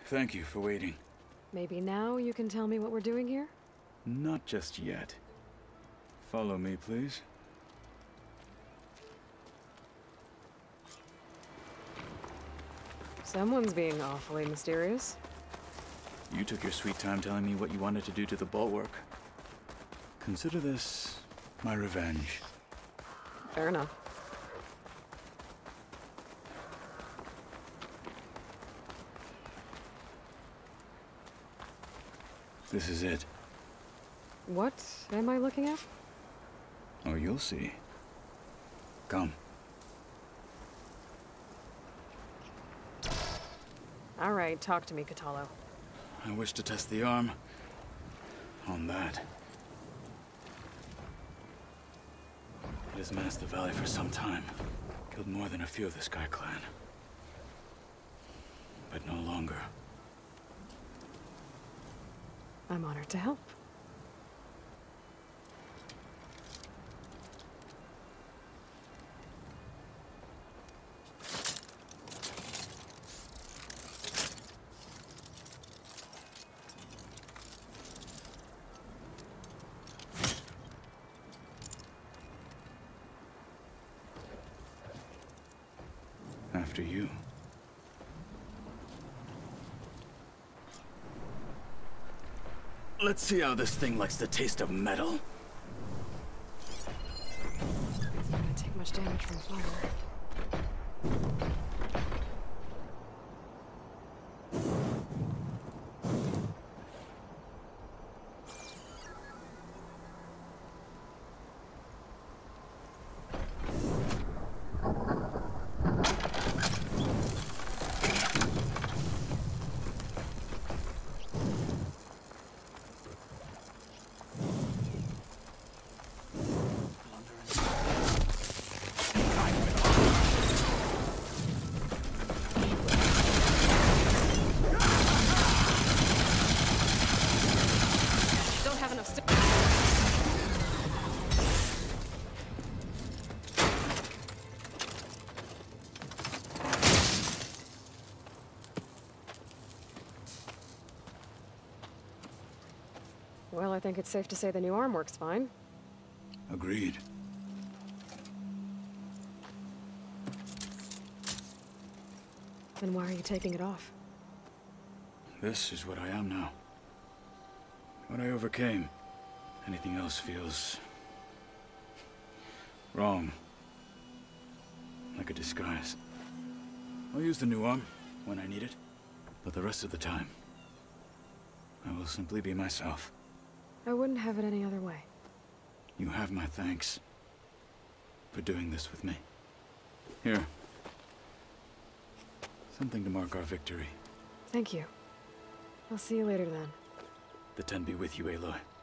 Thank you for waiting. Maybe now you can tell me what we're doing here? Not just yet. Follow me, please. Someone's being awfully mysterious. You took your sweet time telling me what you wanted to do to the bulwark. Consider this my revenge. Fair enough. This is it. What am I looking at? Oh, you'll see. Come. All right, talk to me, Kotallo. I wish to test the arm on that. It has menaced the valley for some time. Killed more than a few of the Sky Clan. But no longer. I'm honored to help. After you. Let's see how this thing likes the taste of metal. It's not gonna take much damage from fire. Well, I think it's safe to say the new arm works fine. Agreed. Then why are you taking it off? This is what I am now. What I overcame. Anything else feels wrong. Like a disguise. I'll use the new arm when I need it, but the rest of the time, I will simply be myself. I wouldn't have it any other way. You have my thanks for doing this with me. Here. Something to mark our victory. Thank you. I'll see you later then. The Ten be with you, Aloy.